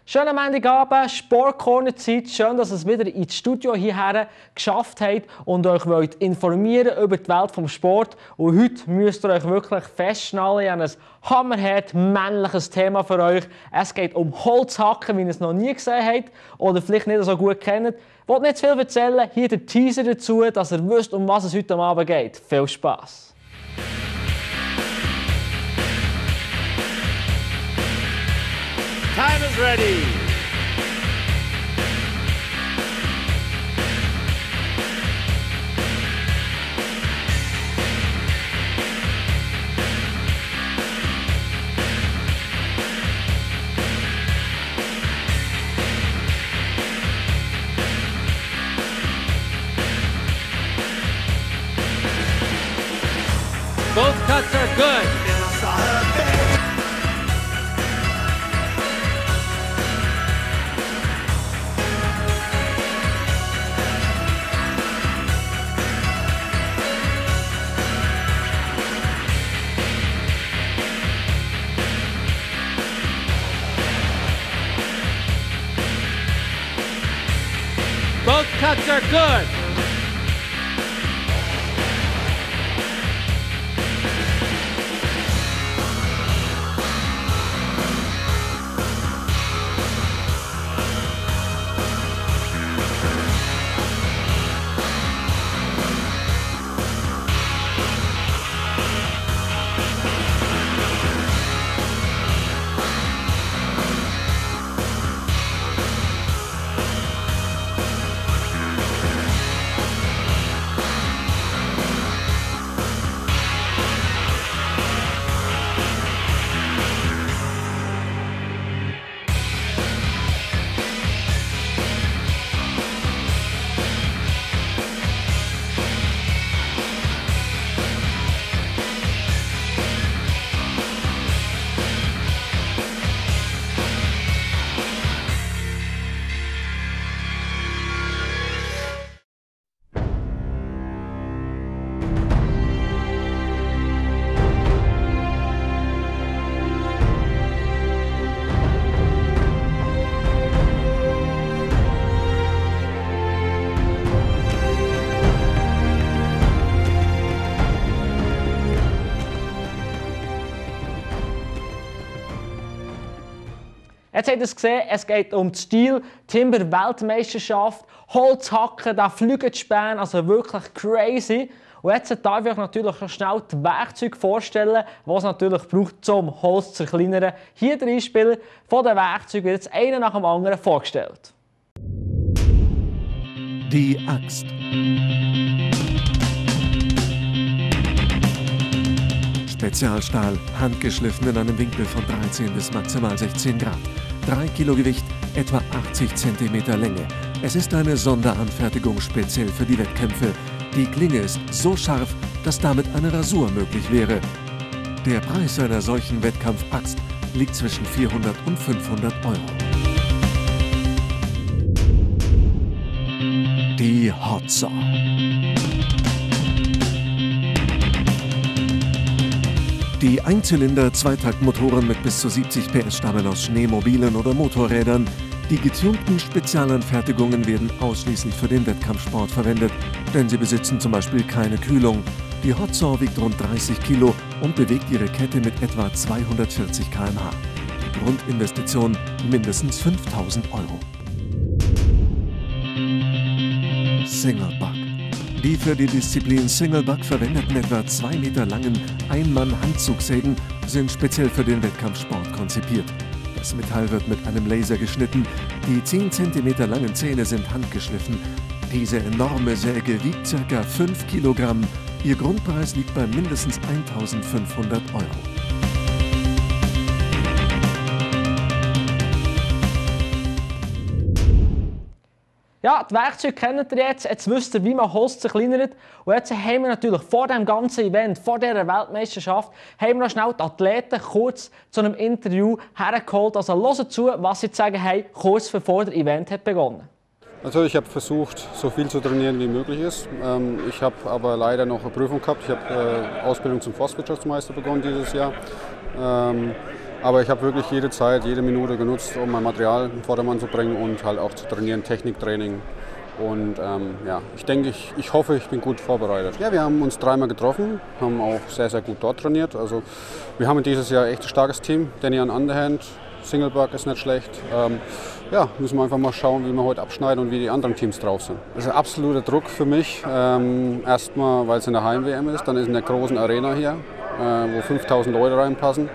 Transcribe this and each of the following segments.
Schönen Montagabend, Sportcorner-Zeit. Schön, dass ihr es wieder ins Studio hierher geschafft habt und euch wollt informieren über die Welt des Sports. Und heute müsst ihr euch wirklich festschnallen. Ich habe ein hammerhart männliches Thema für euch. Es geht um Holzhacken, wie ihr es noch nie gesehen habt oder vielleicht nicht so gut kennt. Ich will nicht zu viel erzählen. Hier der Teaser dazu, dass ihr wisst, um was es heute Abend geht. Viel Spass! Time is ready. Both cuts are good. Both cuts are good. Jetzt habt ihr es gesehen, es geht um die Steel Timber Weltmeisterschaft. Holzhacken, da fliegen die Späne, also wirklich crazy. Und jetzt darf ich euch natürlich schnell die Werkzeuge vorstellen, die es natürlich braucht, um Holz zu zerkleinern. Hier der Einspieler von den Werkzeugen wird jetzt einer nach dem anderen vorgestellt. Die Axt. Spezialstahl, handgeschliffen in einem Winkel von 13 bis maximal 16 Grad. 3 Kilo Gewicht, etwa 80 cm Länge. Es ist eine Sonderanfertigung speziell für die Wettkämpfe. Die Klinge ist so scharf, dass damit eine Rasur möglich wäre. Der Preis einer solchen Wettkampfaxt liegt zwischen 400 und 500 Euro. Die Hot Saw. Die Einzylinder-Zweitaktmotoren mit bis zu 70 PS stammen aus Schneemobilen oder Motorrädern. Die getunten Spezialanfertigungen werden ausschließlich für den Wettkampfsport verwendet, denn sie besitzen zum Beispiel keine Kühlung. Die Hot Saw wiegt rund 30 Kilo und bewegt ihre Kette mit etwa 240 km/h. Die Grundinvestition mindestens 5.000 Euro. Singlebuck. Die für die Disziplin Singlebuck verwendeten etwa 2 Meter langen Ein-Mann-Handzugsägen sind speziell für den Wettkampfsport konzipiert. Das Metall wird mit einem Laser geschnitten, die 10 cm langen Zähne sind handgeschliffen. Diese enorme Säge wiegt ca. 5 Kilogramm. Ihr Grundpreis liegt bei mindestens 1.500 Euro. Ja, die Werkzeuge kennt ihr jetzt. Jetzt wisst ihr, wie man Holz zerkleinert. Und jetzt haben wir natürlich vor dem ganzen Event, vor dieser Weltmeisterschaft, haben wir noch schnell die Athleten kurz zu einem Interview hergeholt. Also hört zu, was sie zu sagen haben, kurz bevor das Event hat begonnen. Also ich habe versucht, so viel zu trainieren wie möglich ist. Ich habe aber leider noch eine Prüfung gehabt. Ich habe Ausbildung zum Forstwirtschaftsmeister begonnen dieses Jahr. Aber ich habe wirklich jede Zeit, jede Minute genutzt, um mein Material in den Vordermann zu bringen und halt auch zu trainieren, Techniktraining. Und ja, ich hoffe, ich bin gut vorbereitet. Ja, wir haben uns 3-mal getroffen, haben auch sehr, sehr gut dort trainiert. Also wir haben dieses Jahr echt ein starkes Team. Danny on Underhand, Singlebuck ist nicht schlecht. Ja, müssen wir einfach mal schauen, wie wir heute abschneiden und wie die anderen Teams drauf sind. Das ist ein absoluter Druck für mich. Erstmal, weil es in der Heim-WM ist, dann ist in der großen Arena hier, wo 5000 Leute reinpassen.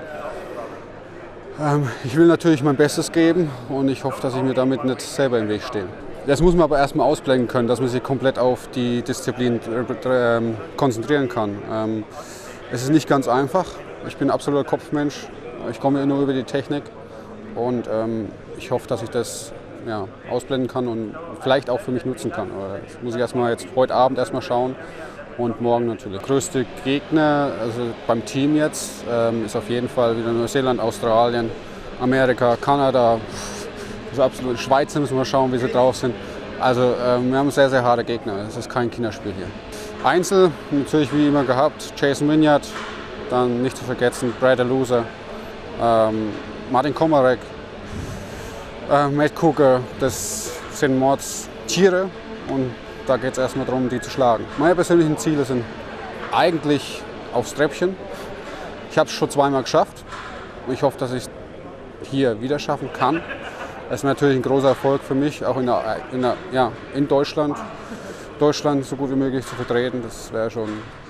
Ich will natürlich mein Bestes geben und ich hoffe, dass ich mir damit nicht selber im Weg stehe. Das muss man aber erstmal ausblenden können, dass man sich komplett auf die Disziplin konzentrieren kann. Es ist nicht ganz einfach. Ich bin ein absoluter Kopfmensch. Ich komme nur über die Technik und ich hoffe, dass ich das ausblenden kann und vielleicht auch für mich nutzen kann. Aber das muss ich jetzt heute Abend erstmal schauen und morgen natürlich. Der größte Gegner, also beim Team jetzt, ist auf jeden Fall wieder Neuseeland, Australien, Amerika, Kanada. Also absolut. Schweiz müssen wir schauen, wie sie drauf sind. Also wir haben sehr, sehr harte Gegner. Es ist kein Kinderspiel hier. Einzel natürlich wie immer gehabt. Jason Wynyard, dann nicht zu vergessen Brad Loser, Martin Komarek, Matt Cooker. Das sind Mordstiere und da geht es erstmal darum, die zu schlagen. Meine persönlichen Ziele sind eigentlich aufs Treppchen. Ich habe es schon 2-mal geschafft und ich hoffe, dass ich es hier wieder schaffen kann. Das ist natürlich ein großer Erfolg für mich, auch in Deutschland. Deutschland so gut wie möglich zu vertreten, das wäre schon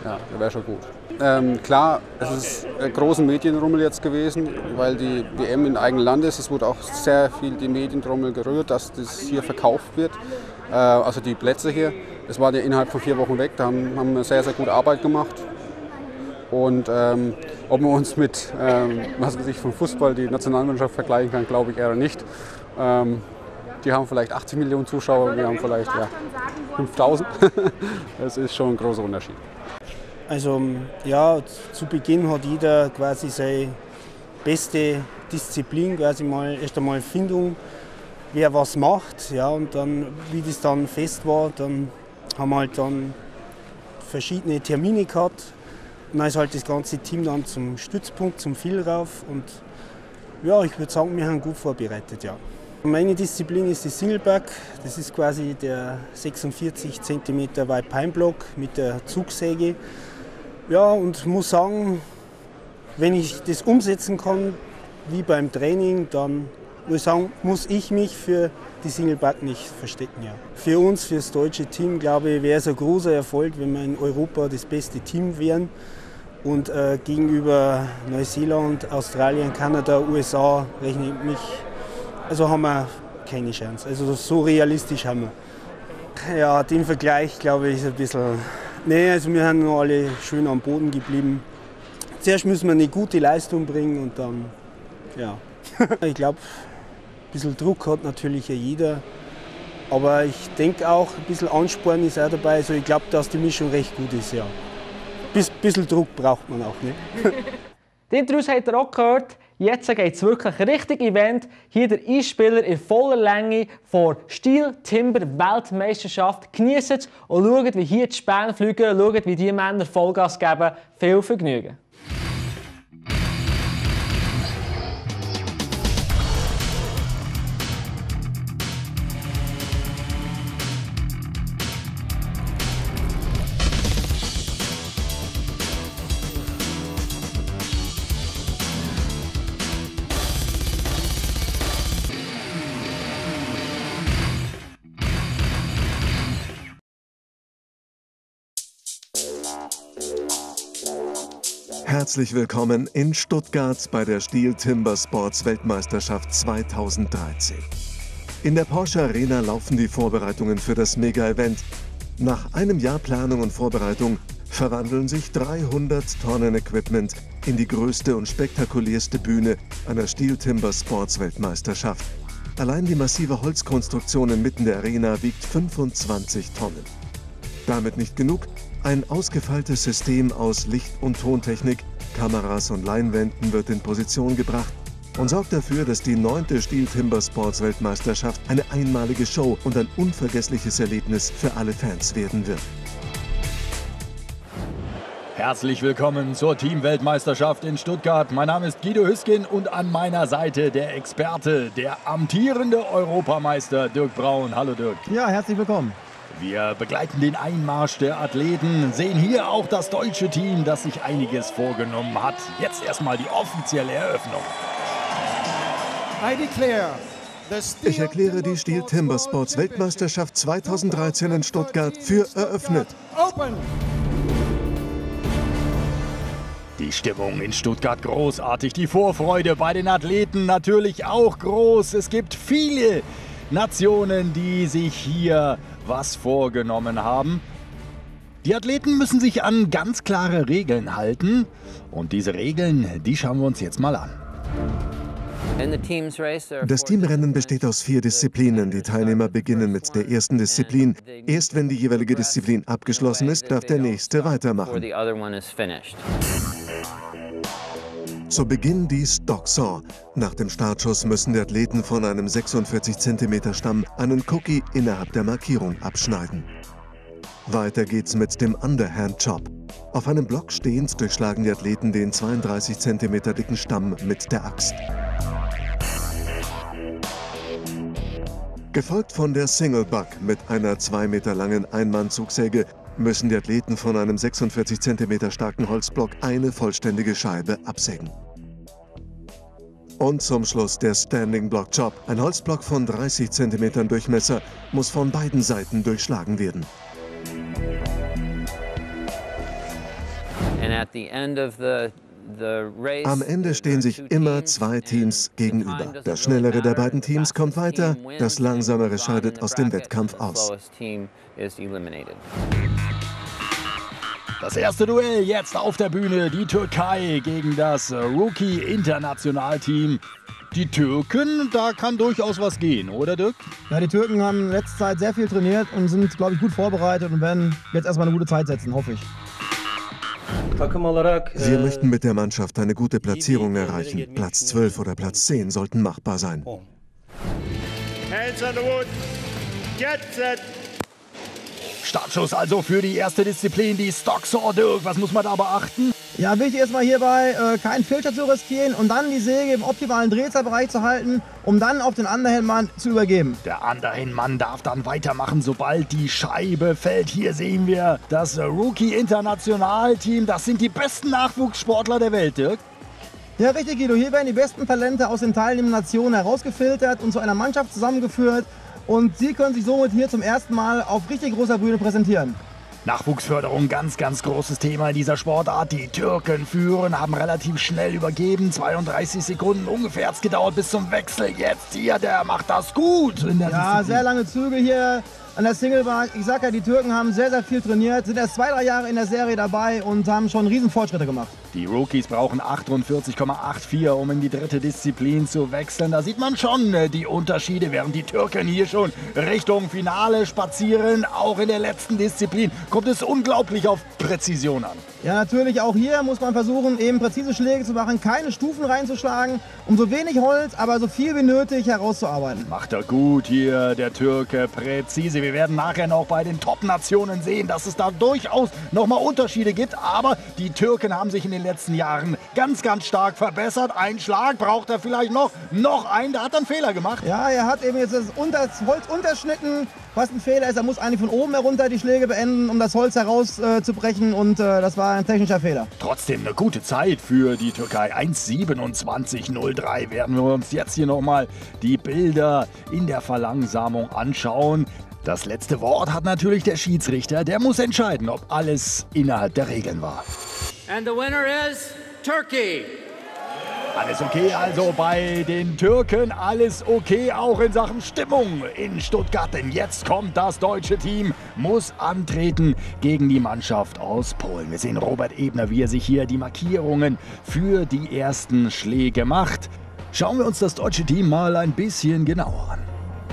gut. Klar, es ist ein großer Medienrummel jetzt gewesen, weil die WM in eigenem Land ist. Es wurde auch sehr viel die Medienrummel gerührt, dass das hier verkauft wird. Also die Plätze hier, das war ja innerhalb von 4 Wochen weg, da haben wir sehr, sehr gute Arbeit gemacht. Und ob man uns mit, vom Fußball die Nationalmannschaft vergleichen kann, glaube ich eher nicht. Die haben vielleicht 80 Millionen Zuschauer, wir haben vielleicht 5000. Das ist schon ein großer Unterschied. Also ja, zu Beginn hat jeder quasi seine beste Disziplin, quasi erst einmal Findung, wer was macht. Ja, und dann, wie das dann fest war, dann haben wir halt dann verschiedene Termine gehabt. Und dann ist halt das ganze Team dann zum Stützpunkt, zum Vielrauf. Und ja, ich würde sagen, wir haben gut vorbereitet, ja. Meine Disziplin ist die Singlebuck. Das ist quasi der 46 cm White Pine Block mit der Zugsäge. Ja, und muss sagen, wenn ich das umsetzen kann, wie beim Training, dann würde ich sagen, muss ich mich für die Singlebuck nicht verstecken. Ja. Für uns, für das deutsche Team, glaube ich, wäre es ein großer Erfolg, wenn wir in Europa das beste Team wären. Und gegenüber Neuseeland, Australien, Kanada, USA rechne ich mich. Also haben wir keine Chance. Also so realistisch haben wir. Ja, den Vergleich, glaube ich, ist ein bisschen. Nee, also wir sind noch alle schön am Boden geblieben. Zuerst müssen wir eine gute Leistung bringen und dann, ja. Ich glaube, ein bisschen Druck hat natürlich jeder. Aber ich denke auch, ein bisschen Ansporn ist auch dabei. Also ich glaube, dass die Mischung recht gut ist, ja. Ein bisschen Druck braucht man auch, ne? Die Interviews habt ihr auch gehört. Jetzt geht es wirklich richtig Event. Hier der Einspieler in voller Länge vor Steel Timber Weltmeisterschaft. Genießt es und schaut, wie hier die Späne fliegen, schaut, wie die Männer Vollgas geben. Viel Vergnügen. Herzlich willkommen in Stuttgart bei der Steel Timber Sports Weltmeisterschaft 2013. In der Porsche Arena laufen die Vorbereitungen für das Mega-Event. Nach einem Jahr Planung und Vorbereitung verwandeln sich 300 Tonnen Equipment in die größte und spektakulärste Bühne einer Steel Timber Sports Weltmeisterschaft. Allein die massive Holzkonstruktion inmitten der Arena wiegt 25 Tonnen. Damit nicht genug. Ein ausgefeiltes System aus Licht- und Tontechnik, Kameras und Leinwänden wird in Position gebracht und sorgt dafür, dass die 9. Steel Timber Sports Weltmeisterschaft eine einmalige Show und ein unvergessliches Erlebnis für alle Fans werden wird. Herzlich willkommen zur Teamweltmeisterschaft in Stuttgart. Mein Name ist Guido Hüskin und an meiner Seite der Experte, der amtierende Europameister Dirk Braun. Hallo Dirk. Ja, herzlich willkommen. Wir begleiten den Einmarsch der Athleten, sehen hier auch das deutsche Team, das sich einiges vorgenommen hat. Jetzt erstmal die offizielle Eröffnung. Ich erkläre die Steel Timber Sports Weltmeisterschaft 2013 in Stuttgart für eröffnet. Die Stimmung in Stuttgart großartig, die Vorfreude bei den Athleten natürlich auch groß. Es gibt viele Nationen, die sich hier was vorgenommen haben. Die Athleten müssen sich an ganz klare Regeln halten und diese Regeln, die schauen wir uns jetzt mal an. Das Teamrennen besteht aus 4 Disziplinen. Die Teilnehmer beginnen mit der ersten Disziplin. Erst wenn die jeweilige Disziplin abgeschlossen ist, darf der nächste weitermachen. Zu Beginn die Stocksaw. Nach dem Startschuss müssen die Athleten von einem 46 cm Stamm einen Cookie innerhalb der Markierung abschneiden. Weiter geht's mit dem Underhand Chop. Auf einem Block stehend durchschlagen die Athleten den 32 cm dicken Stamm mit der Axt. Gefolgt von der Single Buck mit einer 2 Meter langen Einmann-Zugsäge müssen die Athleten von einem 46 cm starken Holzblock eine vollständige Scheibe absägen. Und zum Schluss der Standing Block Chop. Ein Holzblock von 30 cm Durchmesser muss von beiden Seiten durchschlagen werden. Am Ende stehen sich immer 2 Teams gegenüber. Das schnellere der beiden Teams kommt weiter, das langsamere scheidet aus dem Wettkampf aus. Das erste Duell jetzt auf der Bühne, die Türkei gegen das Rookie-Internationalteam. Die Türken, da kann durchaus was gehen, oder Dirk? Ja, die Türken haben in letzter Zeit sehr viel trainiert und sind, glaube ich, gut vorbereitet und werden jetzt erstmal eine gute Zeit setzen, hoffe ich. Wir möchten mit der Mannschaft eine gute Platzierung erreichen. Platz 12 oder Platz 10 sollten machbar sein. Hands on the wood. Get set. Startschuss also für die erste Disziplin, die Stocksaw. Dirk, was muss man da beachten? Ja, wichtig ist mal hierbei, keinen Filter zu riskieren und dann die Säge im optimalen Drehzahlbereich zu halten, um dann auf den Underhand-Mann zu übergeben. Der Underhand-Mann darf dann weitermachen, sobald die Scheibe fällt. Hier sehen wir das Rookie-Internationalteam. Das sind die besten Nachwuchssportler der Welt, Dirk. Ja, richtig, Guido. Hier werden die besten Talente aus den teilnehmenden Nationen herausgefiltert und zu einer Mannschaft zusammengeführt. Und sie können sich somit hier zum ersten Mal auf richtig großer Bühne präsentieren. Nachwuchsförderung, ganz großes Thema in dieser Sportart. Die Türken führen, haben relativ schnell übergeben. 32 Sekunden ungefähr hat es gedauert bis zum Wechsel. Jetzt hier, der macht das gut. Ja, sehr lange Züge hier an der Singlebar. Ich sag ja, die Türken haben sehr viel trainiert, sind erst 2-3 Jahre in der Serie dabei und haben schon riesen Fortschritte gemacht. Die Rookies brauchen 48,84, um in die dritte Disziplin zu wechseln. Da sieht man schon die Unterschiede, während die Türken hier schon Richtung Finale spazieren. Auch in der letzten Disziplin kommt es unglaublich auf Präzision an. Ja, natürlich, auch hier muss man versuchen, eben präzise Schläge zu machen, keine Stufen reinzuschlagen, um so wenig Holz, aber so viel wie nötig herauszuarbeiten. Macht er gut hier, der Türke, präzise. Wir werden nachher noch bei den Top-Nationen sehen, dass es da durchaus nochmal Unterschiede gibt. Aber die Türken haben sich in den letzten Jahren ganz stark verbessert. Ein Schlag braucht er vielleicht noch einen, da hat er einen Fehler gemacht. Ja, er hat eben jetzt das Holz unterschnitten, was ein Fehler ist. Er muss eigentlich von oben herunter die Schläge beenden, um das Holz herauszubrechen und das war ein technischer Fehler. Trotzdem eine gute Zeit für die Türkei. 1:27:03 werden wir uns jetzt hier nochmal die Bilder in der Verlangsamung anschauen. Das letzte Wort hat natürlich der Schiedsrichter. Der muss entscheiden, ob alles innerhalb der Regeln war. And the winner is Turkey. Alles okay also bei den Türken, alles okay auch in Sachen Stimmung in Stuttgart. Denn jetzt kommt das deutsche Team, muss antreten gegen die Mannschaft aus Polen. Wir sehen Robert Ebner, wie er sich hier die Markierungen für die ersten Schläge macht. Schauen wir uns das deutsche Team mal ein bisschen genauer an.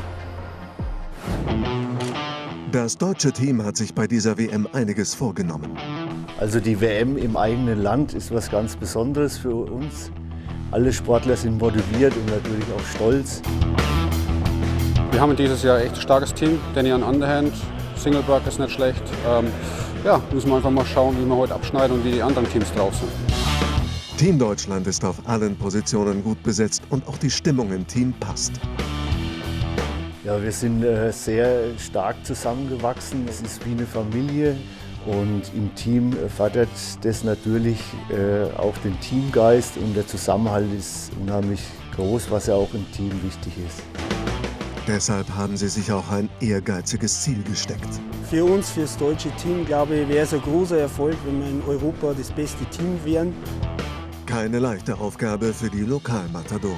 Das deutsche Team hat sich bei dieser WM einiges vorgenommen. Also die WM im eigenen Land ist was ganz Besonderes für uns. Alle Sportler sind motiviert und natürlich auch stolz. Wir haben dieses Jahr echt ein starkes Team. Danny an Underhand, Singlebuck ist nicht schlecht. ja, müssen wir einfach mal schauen, wie wir heute abschneiden und wie die anderen Teams drauf sind. Team Deutschland ist auf allen Positionen gut besetzt und auch die Stimmung im Team passt. Ja, wir sind sehr stark zusammengewachsen. Es ist wie eine Familie und im Team fördert das natürlich auch den Teamgeist und der Zusammenhalt ist unheimlich groß, was ja auch im Team wichtig ist. Deshalb haben sie sich auch ein ehrgeiziges Ziel gesteckt. Für uns, für das deutsche Team, glaube ich, wäre es ein großer Erfolg, wenn wir in Europa das beste Team wären. Keine leichte Aufgabe für die Lokalmatadoren.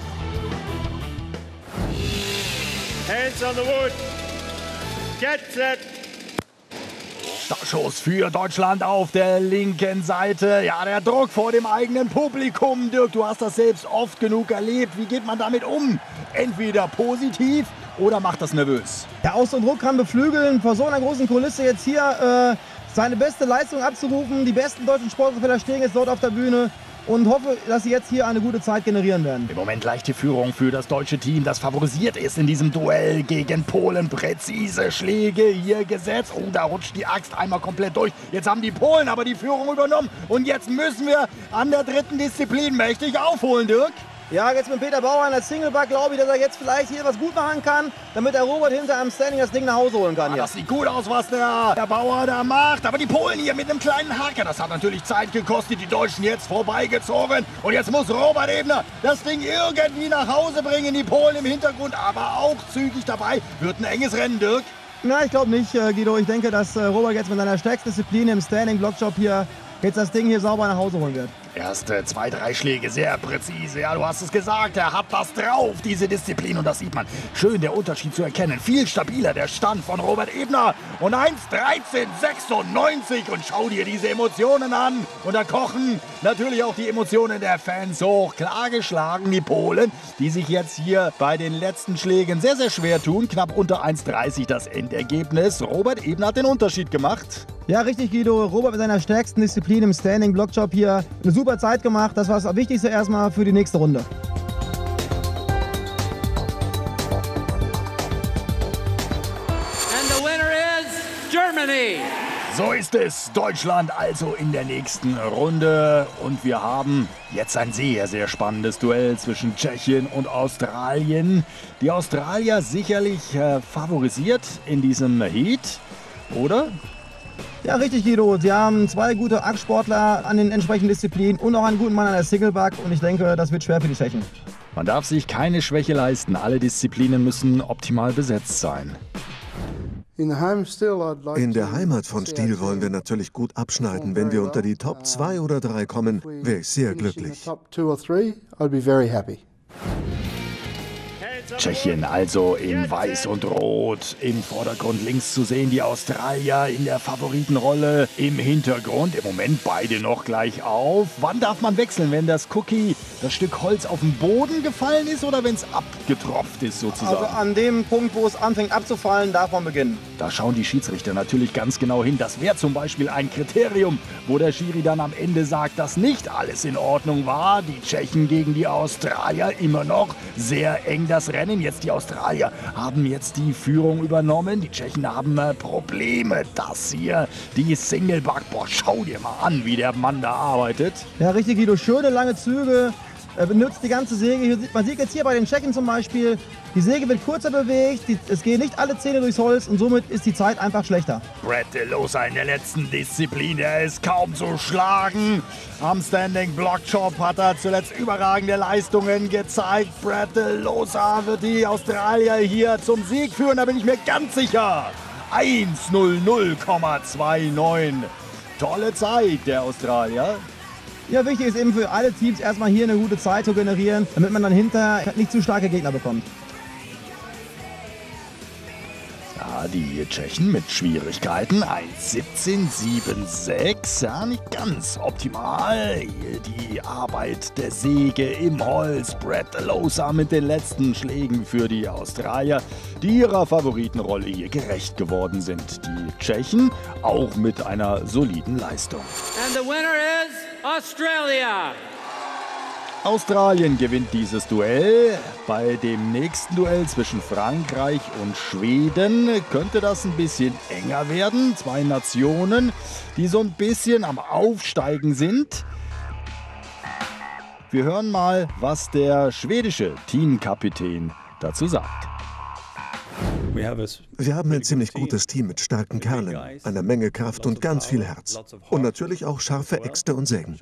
Hands on the wood. Get set. Startschuss für Deutschland auf der linken Seite. Ja, der Druck vor dem eigenen Publikum. Dirk, du hast das selbst oft genug erlebt. Wie geht man damit um? Entweder positiv oder macht das nervös? Ja, auch so ein Druck kann beflügeln, vor so einer großen Kulisse jetzt hier seine beste Leistung abzurufen. Die besten deutschen Sportler stehen jetzt dort auf der Bühne. Und hoffe, dass sie jetzt hier eine gute Zeit generieren werden. Im Moment leichte Führung für das deutsche Team, das favorisiert ist in diesem Duell gegen Polen. Präzise Schläge hier gesetzt. Oh, da rutscht die Axt einmal komplett durch. Jetzt haben die Polen aber die Führung übernommen. Und jetzt müssen wir an der dritten Disziplin mächtig aufholen, Dirk. Ja, jetzt mit Peter Bauer an der Singleback glaube ich, dass er jetzt vielleicht hier was gut machen kann, damit der Robert hinter einem Standing das Ding nach Hause holen kann. Ja, Hier. das sieht gut aus, was der Bauer da macht. Aber die Polen hier mit einem kleinen Haken, das hat natürlich Zeit gekostet. Die Deutschen jetzt vorbeigezogen. Und jetzt muss Robert Ebner das Ding irgendwie nach Hause bringen. Die Polen im Hintergrund, aber auch zügig dabei. Wird ein enges Rennen, Dirk. Na, ich glaube nicht, Guido. Ich denke, dass Robert jetzt mit seiner stärksten Disziplin im Standing-Blockjob hier jetzt das Ding hier sauber nach Hause holen wird. Erste 2, 3 Schläge, sehr präzise. Ja, du hast es gesagt, er hat das drauf, diese Disziplin. Und das sieht man. Schön, der Unterschied zu erkennen. Viel stabiler der Stand von Robert Ebner. Und 1:13,96. Und schau dir diese Emotionen an. Und da kochen natürlich auch die Emotionen der Fans hoch. Klar geschlagen, die Polen, die sich jetzt hier bei den letzten Schlägen sehr, sehr schwer tun. Knapp unter 1:30 das Endergebnis. Robert Ebner hat den Unterschied gemacht. Ja, richtig, Guido. Robert mit seiner stärksten Disziplin im Standing-Blockjob hier eine super Zeit gemacht. Das war das Wichtigste erstmal für die nächste Runde. And the winner is Germany. So ist es. Deutschland also in der nächsten Runde. Und wir haben jetzt ein sehr, sehr spannendes Duell zwischen Tschechien und Australien. Die Australier sicherlich favorisiert in diesem Heat, oder? Ja, richtig, Guido. Sie haben zwei gute Axtsportler an den entsprechenden Disziplinen und auch einen guten Mann an der Singleback. Und ich denke, das wird schwer für die Tschechen. Man darf sich keine Schwäche leisten. Alle Disziplinen müssen optimal besetzt sein. In der Heimat von Stiel wollen wir natürlich gut abschneiden. Wenn wir unter die Top 2 oder 3 kommen, wäre ich sehr glücklich. Tschechien also in Weiß und Rot. Im Vordergrund links zu sehen die Australier in der Favoritenrolle. Im Hintergrund im Moment beide noch gleich auf. Wann darf man wechseln, wenn das Cookie, das Stück Holz auf den Boden gefallen ist oder wenn es abgetropft ist sozusagen? Also an dem Punkt, wo es anfängt abzufallen, darf man beginnen. Da schauen die Schiedsrichter natürlich ganz genau hin. Das wäre zum Beispiel ein Kriterium, wo der Schiri dann am Ende sagt, dass nicht alles in Ordnung war. Die Tschechen gegen die Australier immer noch sehr eng das Rennen. Jetzt die Australier haben jetzt die Führung übernommen. Die Tschechen haben Probleme. Das hier, die Singleback. Boah, schau dir mal an, wie der Mann da arbeitet. Ja, richtig, Guido. Schöne lange Züge. Er benutzt die ganze Säge. Man sieht jetzt hier bei den Tschechen zum Beispiel, die Säge wird kurzer bewegt, es gehen nicht alle Zähne durchs Holz und somit ist die Zeit einfach schlechter. Brett de Losa in der letzten Disziplin, er ist kaum zu schlagen. Am Standing Blockjob hat er zuletzt überragende Leistungen gezeigt. Brett de Losa wird die Australier hier zum Sieg führen, da bin ich mir ganz sicher. 1:00,29. Tolle Zeit der Australier. Ja, wichtig ist eben für alle Teams erstmal hier eine gute Zeit zu generieren, damit man dann hinterher nicht zu starke Gegner bekommt. Ja, die Tschechen mit Schwierigkeiten. 1:17,76. Ja, nicht ganz optimal. Hier die Arbeit der Säge im Holz. Brett de Losa mit den letzten Schlägen für die Australier, die ihrer Favoritenrolle hier gerecht geworden sind. Die Tschechen auch mit einer soliden Leistung. And the winner is Australia. Australien gewinnt dieses Duell. Bei dem nächsten Duell zwischen Frankreich und Schweden könnte das ein bisschen enger werden. Zwei Nationen, die so ein bisschen am Aufsteigen sind. Wir hören mal, was der schwedische Teamkapitän dazu sagt. Wir haben ein ziemlich gutes Team mit starken Kernen, einer Menge Kraft und ganz viel Herz. Und natürlich auch scharfe Äxte und Sägen.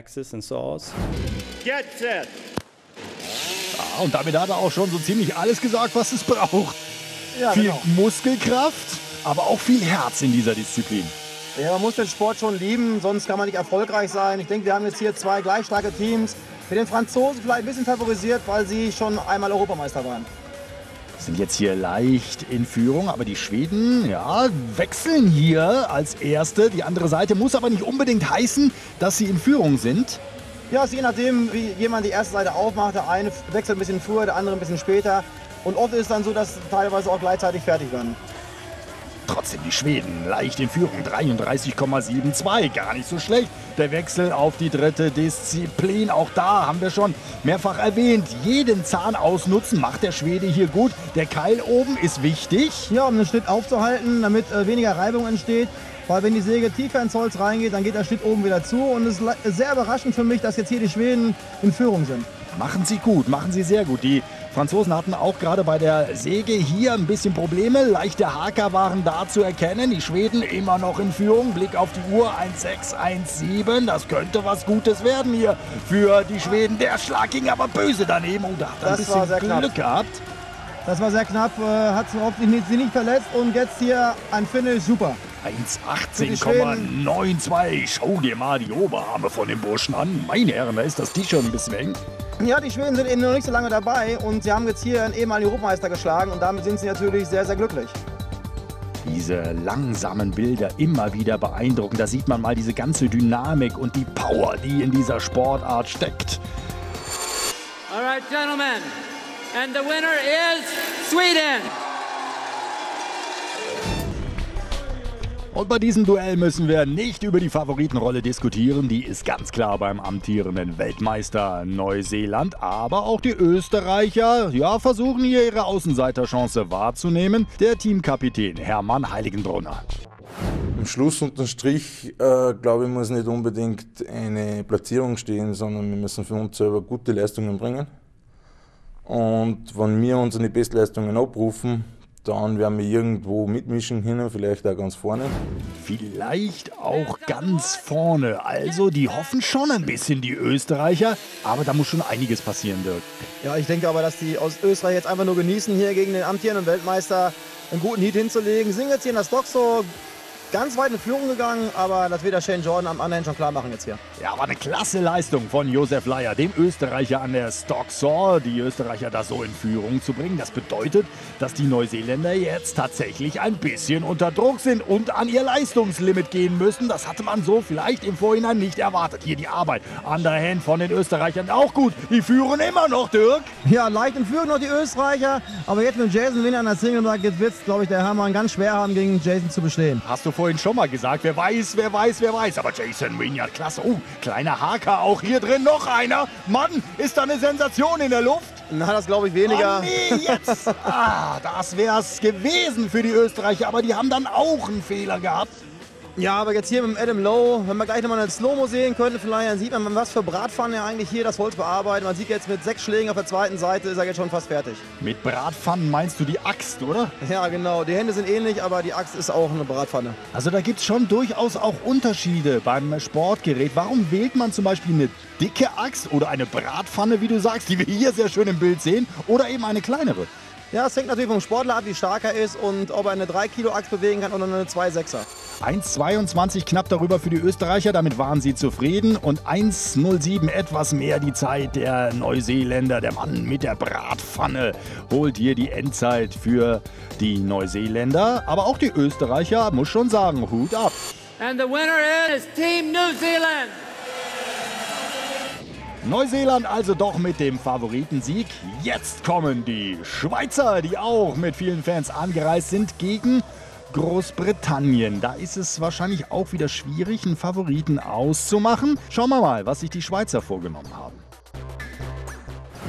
Get set. Ja, und damit hat er auch schon so ziemlich alles gesagt, was es braucht. Ja, Viel genau. Muskelkraft, aber auch viel Herz in dieser Disziplin. Ja, man muss den Sport schon lieben, sonst kann man nicht erfolgreich sein. Ich denke, wir haben jetzt hier zwei gleich starke Teams. Mit den Franzosen vielleicht ein bisschen favorisiert, weil sie schon einmal Europameister waren. Sind jetzt hier leicht in Führung, aber die Schweden, ja, wechseln hier als Erste. Die andere Seite muss aber nicht unbedingt heißen, dass sie in Führung sind. Ja, je nachdem, wie jemand die erste Seite aufmacht. Der eine wechselt ein bisschen früher, der andere ein bisschen später. Und oft ist es dann so, dass teilweise auch gleichzeitig fertig werden. Trotzdem die Schweden leicht in Führung, 33,72, gar nicht so schlecht. Der Wechsel auf die dritte Disziplin, auch da haben wir schon mehrfach erwähnt. Jeden Zahn ausnutzen macht der Schwede hier gut. Der Keil oben ist wichtig. Ja, um den Schnitt aufzuhalten, damit weniger Reibung entsteht. Weil wenn die Säge tiefer ins Holz reingeht, dann geht der Schnitt oben wieder zu. Und es ist sehr überraschend für mich, dass jetzt hier die Schweden in Führung sind. Machen sie gut, machen sie sehr gut. Die Franzosen hatten auch gerade bei der Säge hier ein bisschen Probleme. Leichte Haker waren da zu erkennen. Die Schweden immer noch in Führung. Blick auf die Uhr, 1,6, 1,7. Das könnte was Gutes werden hier für die Schweden. Der Schlag ging aber böse daneben. Und da hat er ein bisschen Glück gehabt. Das war sehr knapp, hat sie hoffentlich nicht verletzt. Und jetzt hier ein Finish, super. 1,18,92. Schau dir mal die Oberarme von dem Burschen an. Meine Herren, da ist das T-Shirt ein bisschen eng. Ja, die Schweden sind eben noch nicht so lange dabei und sie haben jetzt hier einen ehemaligen Europameister geschlagen und damit sind sie natürlich sehr, sehr glücklich. Diese langsamen Bilder immer wieder beeindruckend. Da sieht man mal diese ganze Dynamik und die Power, die in dieser Sportart steckt. All right, gentlemen. And the winner is Sweden. Und bei diesem Duell müssen wir nicht über die Favoritenrolle diskutieren. Die ist ganz klar beim amtierenden Weltmeister Neuseeland. Aber auch die Österreicher, ja, versuchen hier ihre Außenseiterchance wahrzunehmen. Der Teamkapitän Hermann Heiligenbrunner. Am Schluss unterm Strich, glaube ich, muss nicht unbedingt eine Platzierung stehen, sondern wir müssen für uns selber gute Leistungen bringen. Und wenn wir unsere Bestleistungen abrufen, dann werden wir irgendwo mitmischen können, vielleicht auch ganz vorne. Vielleicht auch ganz vorne. Also, die hoffen schon ein bisschen, die Österreicher. Aber da muss schon einiges passieren, Dirk. Ja, ich denke aber, dass die aus Österreich jetzt einfach nur genießen, hier gegen den amtierenden Weltmeister einen guten Heat hinzulegen. Sind jetzt hier in der Stock so ganz weit in Führung gegangen, aber das wird der Shane Jordan am anderen schon klar machen jetzt hier. Ja, war eine klasse Leistung von Josef Leier, dem Österreicher an der Stocksaw, die Österreicher da so in Führung zu bringen. Das bedeutet, dass die Neuseeländer jetzt tatsächlich ein bisschen unter Druck sind und an ihr Leistungslimit gehen müssen. Das hatte man so vielleicht im Vorhinein nicht erwartet. Hier die Arbeit an der Hand von den Österreichern auch gut. Die führen immer noch, Dirk. Ja, leicht in Führung noch die Österreicher, aber jetzt mit Jason Winner an der Single-Block, jetzt wird es, glaube ich, der Hermann ganz schwer haben, gegen Jason zu bestehen. Hast du vorhin schon mal gesagt, wer weiß. Aber Jason Wynyard, klasse. Oh, kleiner Haker auch hier drin, noch einer. Mann, ist da eine Sensation in der Luft? Na, das glaube ich weniger. Oh nee, jetzt. Das wär's gewesen für die Österreicher, aber die haben dann auch einen Fehler gehabt. Ja, aber jetzt hier mit dem Adam Lowe, wenn wir gleich nochmal eine Slow-Mo sehen könnten, vielleicht, dann sieht man, was für Bratpfannen er eigentlich hier das Holz bearbeitet. Man sieht jetzt mit 6 Schlägen auf der zweiten Seite, ist er jetzt schon fast fertig. Mit Bratpfannen meinst du die Axt, oder? Ja, genau. Die Hände sind ähnlich, aber die Axt ist auch eine Bratpfanne. Also da gibt es schon durchaus auch Unterschiede beim Sportgerät. Warum wählt man zum Beispiel eine dicke Axt oder eine Bratpfanne, wie du sagst, die wir hier sehr schön im Bild sehen, oder eben eine kleinere? Ja, es hängt natürlich vom Sportler ab, wie stark er ist und ob er eine 3-Kilo-Axt bewegen kann oder eine 2,6er. 1,22 knapp darüber für die Österreicher, damit waren sie zufrieden. Und 1,07 etwas mehr die Zeit der Neuseeländer. Der Mann mit der Bratpfanne holt hier die Endzeit für die Neuseeländer. Aber auch die Österreicher, muss schon sagen, Hut ab. And the winner is Team New Zealand. Neuseeland also doch mit dem Favoritensieg. Jetzt kommen die Schweizer, die auch mit vielen Fans angereist sind, gegen Großbritannien. Da ist es wahrscheinlich auch wieder schwierig, einen Favoriten auszumachen. Schauen wir mal, was sich die Schweizer vorgenommen haben.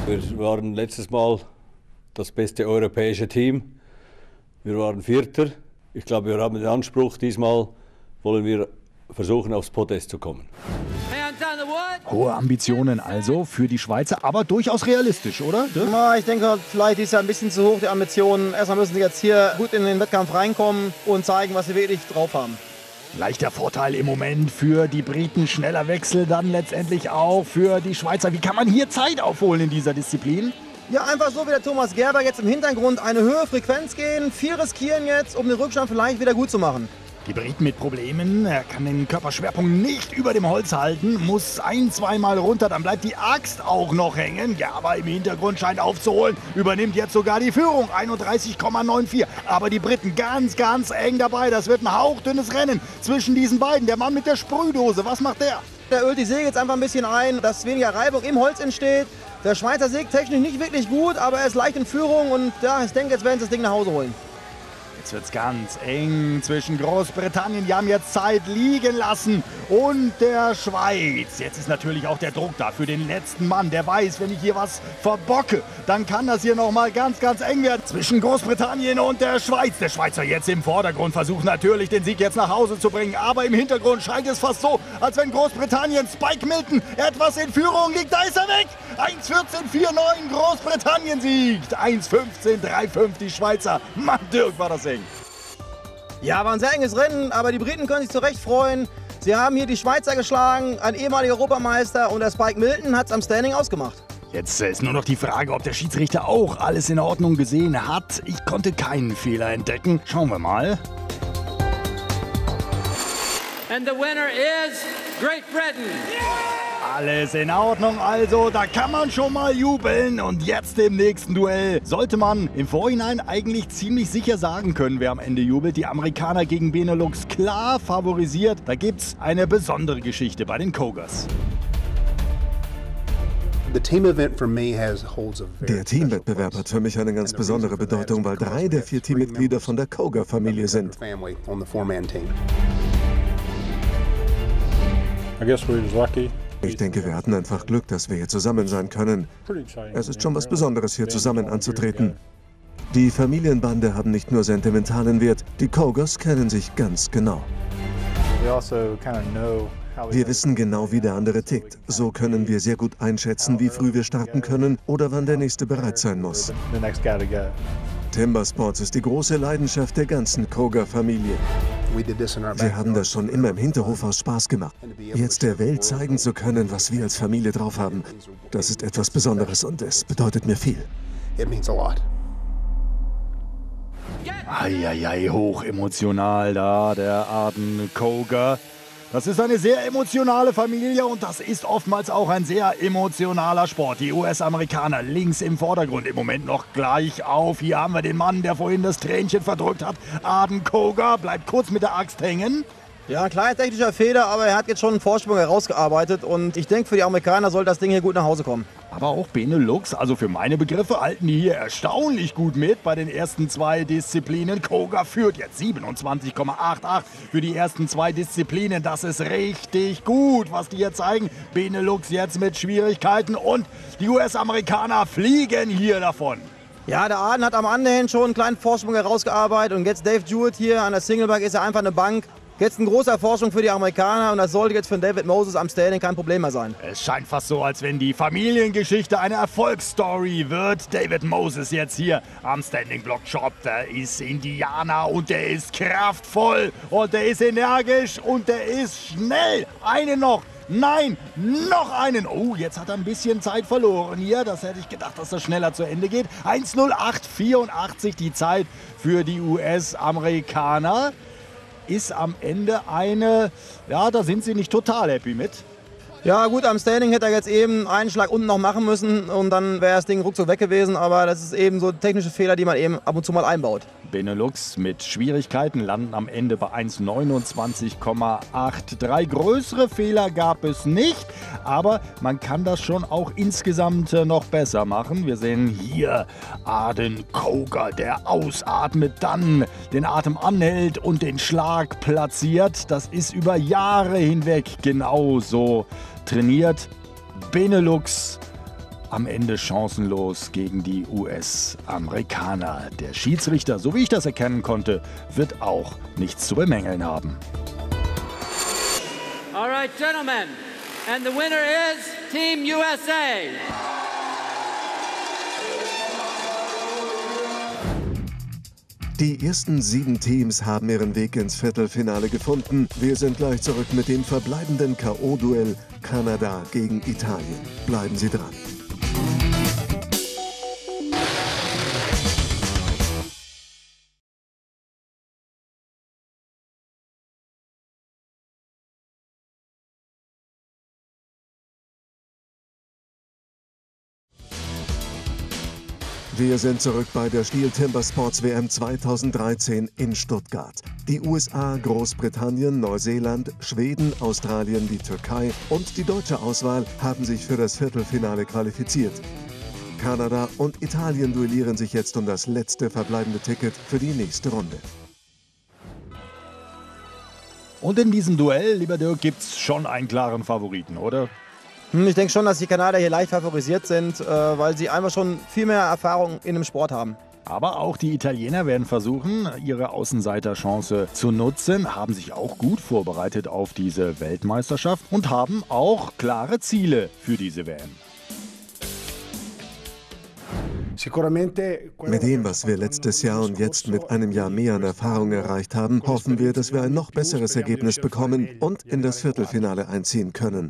Wir waren letztes Mal das beste europäische Team. Wir waren Vierter. Ich glaube, wir haben den Anspruch, diesmal wollen wir versuchen, aufs Podest zu kommen. Hohe Ambitionen also für die Schweizer, aber durchaus realistisch, oder? Ja, ich denke, vielleicht ist ja ein bisschen zu hoch, die Ambitionen. Erstmal müssen sie jetzt hier gut in den Wettkampf reinkommen und zeigen, was sie wirklich drauf haben. Leichter Vorteil im Moment für die Briten, schneller Wechsel dann letztendlich auch für die Schweizer. Wie kann man hier Zeit aufholen in dieser Disziplin? Ja, einfach so wie der Thomas Gerber jetzt im Hintergrund eine höhere Frequenz gehen, viel riskieren jetzt, um den Rückstand vielleicht wieder gut zu machen. Die Briten mit Problemen, er kann den Körperschwerpunkt nicht über dem Holz halten, muss ein-, zweimal runter, dann bleibt die Axt auch noch hängen. Ja, aber im Hintergrund scheint aufzuholen, übernimmt jetzt sogar die Führung, 31,94. Aber die Briten ganz, ganz eng dabei, das wird ein hauchdünnes Rennen zwischen diesen beiden. Der Mann mit der Sprühdose, was macht der? Der ölt die Säge jetzt einfach ein bisschen ein, dass weniger Reibung im Holz entsteht. Der Schweizer sägt technisch nicht wirklich gut, aber er ist leicht in Führung und ja, ich denke, jetzt werden sie das Ding nach Hause holen. Jetzt wird es ganz eng zwischen Großbritannien, die haben jetzt Zeit liegen lassen, und der Schweiz. Jetzt ist natürlich auch der Druck da für den letzten Mann. Der weiß, wenn ich hier was verbocke, dann kann das hier nochmal ganz, ganz eng werden zwischen Großbritannien und der Schweiz. Der Schweizer jetzt im Vordergrund versucht natürlich, den Sieg jetzt nach Hause zu bringen. Aber im Hintergrund scheint es fast so, als wenn Großbritannien, Spike Milton, etwas in Führung liegt. Da ist er weg! 1:14,49, Großbritannien siegt. 1:15,35 die Schweizer. Mann, Dirk, war das eng. Ja, war ein sehr enges Rennen, aber die Briten können sich zu Recht freuen. Sie haben hier die Schweizer geschlagen, ein ehemaliger Europameister, und der Spike Milton hat es am Standing ausgemacht. Jetzt ist nur noch die Frage, ob der Schiedsrichter auch alles in Ordnung gesehen hat. Ich konnte keinen Fehler entdecken. Schauen wir mal. And the winner is Great Britain. Alles in Ordnung, also da kann man schon mal jubeln. Und jetzt im nächsten Duell sollte man im Vorhinein eigentlich ziemlich sicher sagen können, wer am Ende jubelt. Die Amerikaner gegen Benelux, klar favorisiert. Da gibt's eine besondere Geschichte bei den Cougars. Der Teamwettbewerb hat für mich eine ganz besondere Bedeutung, weil 3 der 4 Teammitglieder von der Cougar-Familie sind. Ich denke, wir hatten einfach Glück, dass wir hier zusammen sein können. Es ist schon was Besonderes, hier zusammen anzutreten. Die Familienbande haben nicht nur sentimentalen Wert, die Cougars kennen sich ganz genau. Wir wissen genau, wie der andere tickt. So können wir sehr gut einschätzen, wie früh wir starten können oder wann der Nächste bereit sein muss. Timber Sports ist die große Leidenschaft der ganzen Cougar-Familie. Wir haben das schon immer im Hinterhof aus Spaß gemacht. Jetzt der Welt zeigen zu können, was wir als Familie drauf haben, das ist etwas Besonderes und es bedeutet mir viel. Eieiei, hochemotional da, der Arden Cougar. Das ist eine sehr emotionale Familie und das ist oftmals auch ein sehr emotionaler Sport. Die US-Amerikaner links im Vordergrund, im Moment noch gleich auf. Hier haben wir den Mann, der vorhin das Tränchen verdrückt hat. Arden Cougar bleibt kurz mit der Axt hängen. Ja, ein kleiner technischer Fehler, aber er hat jetzt schon einen Vorsprung herausgearbeitet und ich denke, für die Amerikaner soll das Ding hier gut nach Hause kommen. Aber auch Benelux, also für meine Begriffe, halten die hier erstaunlich gut mit bei den ersten 2 Disziplinen. Cougar führt jetzt 27,88 für die ersten 2 Disziplinen. Das ist richtig gut, was die hier zeigen. Benelux jetzt mit Schwierigkeiten und die US-Amerikaner fliegen hier davon. Ja, der Arden hat am Underhand schon einen kleinen Vorsprung herausgearbeitet und jetzt Dave Jewett hier an der Singleback ist ja einfach eine Bank. Jetzt ein großer Vorsprung für die Amerikaner und das sollte jetzt für David Moses am Standing kein Problem mehr sein. Es scheint fast so, als wenn die Familiengeschichte eine Erfolgsstory wird. David Moses jetzt hier am Standing Block Shop. Der ist Indianer und der ist kraftvoll und der ist energisch und der ist schnell. Einen noch. Nein, noch einen. Oh, jetzt hat er ein bisschen Zeit verloren hier. Das hätte ich gedacht, dass das schneller zu Ende geht. 1:08,84 die Zeit für die US-Amerikaner. Ist am Ende eine, ja, da sind sie nicht total happy mit. Ja gut, am Standing hätte er jetzt eben einen Schlag unten noch machen müssen und dann wäre das Ding ruckzuck weg gewesen, aber das ist eben so technische Fehler, die man eben ab und zu mal einbaut. Benelux mit Schwierigkeiten landen am Ende bei 1:29,83. Größere Fehler gab es nicht, aber man kann das schon auch insgesamt noch besser machen. Wir sehen hier Arden Cougar, der ausatmet, dann den Atem anhält und den Schlag platziert. Das ist über Jahre hinweg genauso trainiert. Benelux am Ende chancenlos gegen die US-Amerikaner. Der Schiedsrichter, so wie ich das erkennen konnte, wird auch nichts zu bemängeln haben. All right, gentlemen, and the winner is Team USA. Die ersten 7 Teams haben ihren Weg ins Viertelfinale gefunden. Wir sind gleich zurück mit dem verbleibenden K.O.-Duell Kanada gegen Italien. Bleiben Sie dran. Wir sind zurück bei der Steel Timber Sports WM 2013 in Stuttgart. Die USA, Großbritannien, Neuseeland, Schweden, Australien, die Türkei und die deutsche Auswahl haben sich für das Viertelfinale qualifiziert. Kanada und Italien duellieren sich jetzt um das letzte verbleibende Ticket für die nächste Runde. Und in diesem Duell, lieber Dirk, gibt es schon einen klaren Favoriten, oder? Ich denke schon, dass die Kanadier hier leicht favorisiert sind, weil sie einfach schon viel mehr Erfahrung in dem Sport haben. Aber auch die Italiener werden versuchen, ihre Außenseiterchance zu nutzen, haben sich auch gut vorbereitet auf diese Weltmeisterschaft und haben auch klare Ziele für diese WM. Mit dem, was wir letztes Jahr und jetzt mit einem Jahr mehr an Erfahrung erreicht haben, hoffen wir, dass wir ein noch besseres Ergebnis bekommen und in das Viertelfinale einziehen können.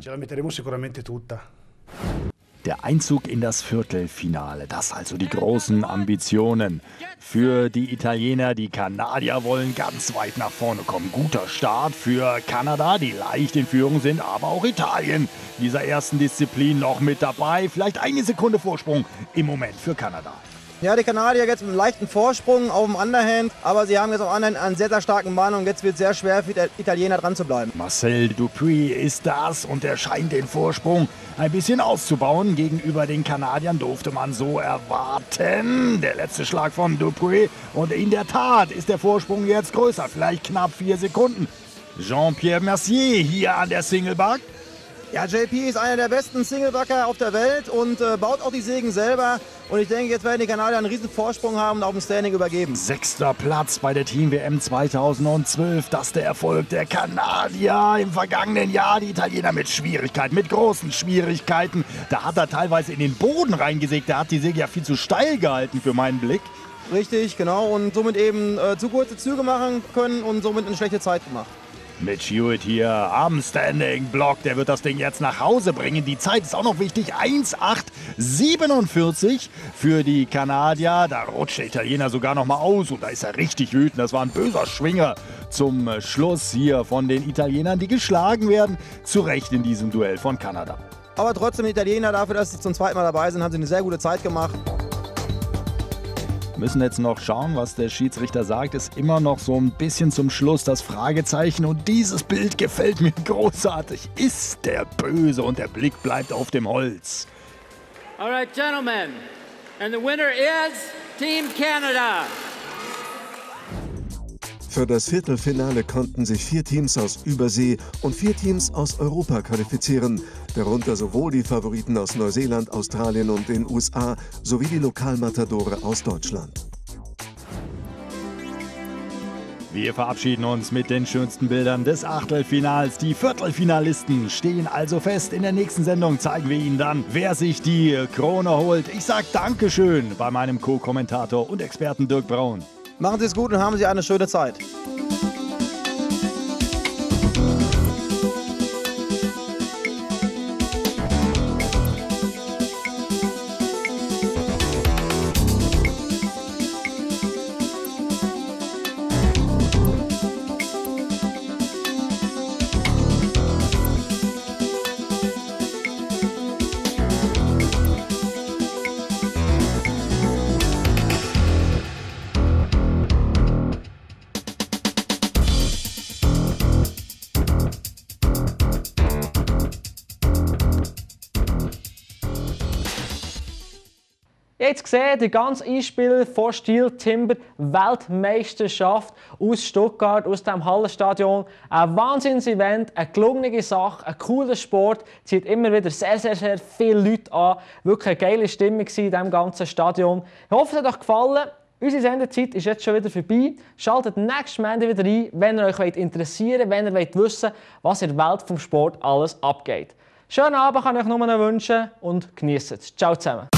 Der Einzug in das Viertelfinale, das also die großen Ambitionen für die Italiener. Die Kanadier wollen ganz weit nach vorne kommen. Guter Start für Kanada, die leicht in Führung sind, aber auch Italien dieser ersten Disziplin noch mit dabei. Vielleicht eine Sekunde Vorsprung im Moment für Kanada. Ja, die Kanadier jetzt mit einem leichten Vorsprung auf dem Underhand, aber sie haben jetzt auf dem Underhand einen sehr, sehr starken Mann und jetzt wird es sehr schwer für die Italiener dran zu bleiben. Marcel Dupuis ist das und er scheint den Vorsprung ein bisschen auszubauen. Gegenüber den Kanadiern durfte man so erwarten. Der letzte Schlag von Dupuis und in der Tat ist der Vorsprung jetzt größer, vielleicht knapp 4 Sekunden. Jean-Pierre Mercier hier an der Singlebuck. Ja, JP ist einer der besten Singlebucker auf der Welt und baut auch die Sägen selber. Und ich denke, jetzt werden die Kanadier einen riesen Vorsprung haben und auf dem Standing übergeben. 6. Platz bei der Team-WM 2012. Das ist der Erfolg der Kanadier im vergangenen Jahr. Die Italiener mit Schwierigkeiten, mit großen Schwierigkeiten. Da hat er teilweise in den Boden reingesägt. Der hat die Säge ja viel zu steil gehalten für meinen Blick. Richtig, genau. Und somit eben zu kurze Züge machen können und somit eine schlechte Zeit gemacht. Mitch Hewitt hier am Standing Block, der wird das Ding jetzt nach Hause bringen. Die Zeit ist auch noch wichtig, 1:8:47 für die Kanadier. Da rutscht der Italiener sogar noch mal aus und da ist er richtig wütend. Das war ein böser Schwinger zum Schluss hier von den Italienern, die geschlagen werden. Zu Recht in diesem Duell von Kanada. Aber trotzdem, die Italiener, dafür, dass sie zum zweiten Mal dabei sind, haben sie eine sehr gute Zeit gemacht. Müssen jetzt noch schauen, was der Schiedsrichter sagt. Ist immer noch so ein bisschen zum Schluss das Fragezeichen. Und dieses Bild gefällt mir großartig. Ist der böse und der Blick bleibt auf dem Holz. All right, gentlemen, and the winner is Team Canada. Für das Viertelfinale konnten sich 4 Teams aus Übersee und 4 Teams aus Europa qualifizieren, darunter sowohl die Favoriten aus Neuseeland, Australien und den USA sowie die Lokalmatadore aus Deutschland. Wir verabschieden uns mit den schönsten Bildern des Achtelfinals. Die Viertelfinalisten stehen also fest. In der nächsten Sendung zeigen wir Ihnen dann, wer sich die Krone holt. Ich sage Dankeschön bei meinem Co-Kommentator und Experten Dirk Braun. Machen Sie es gut und haben Sie eine schöne Zeit. Jetzt gesehen, der ganze Einspieler von Steel Timber Weltmeisterschaft aus Stuttgart, aus dem Hallenstadion. Ein Wahnsinns-Event, eine gelungene Sache, ein cooler Sport, zieht immer wieder sehr viele Leute an. Wirklich eine geile Stimmung in diesem ganzen Stadion. Ich hoffe, es hat euch gefallen. Unsere Sendezeit ist jetzt schon wieder vorbei. Schaltet nächstes Montag wieder ein, wenn ihr euch interessiert, wenn ihr wissen wollt, was in der Welt des Sports alles abgeht. Schönen Abend kann ich euch nur noch wünschen und genießt es. Ciao zusammen.